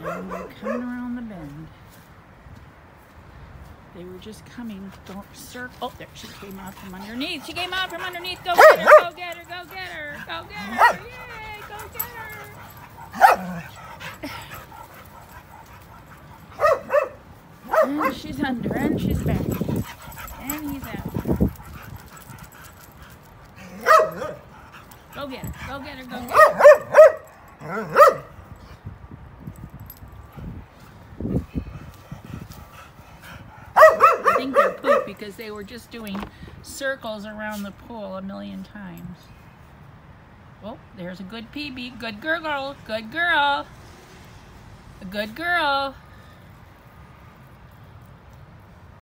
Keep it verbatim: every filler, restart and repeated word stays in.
And they're coming around the bend. They were just coming. Don't circle. Oh, there she came out from underneath. She came out from underneath. Go get her. Go get her. Go get her. Go get her. Yay. Go get her. And she's under. And she's back. And he's out. Go get her. Go get her. Go get her. I think they're poop because they were just doing circles around the pool a million times. Oh, there's a good P B. Good girl. Good girl. A good girl.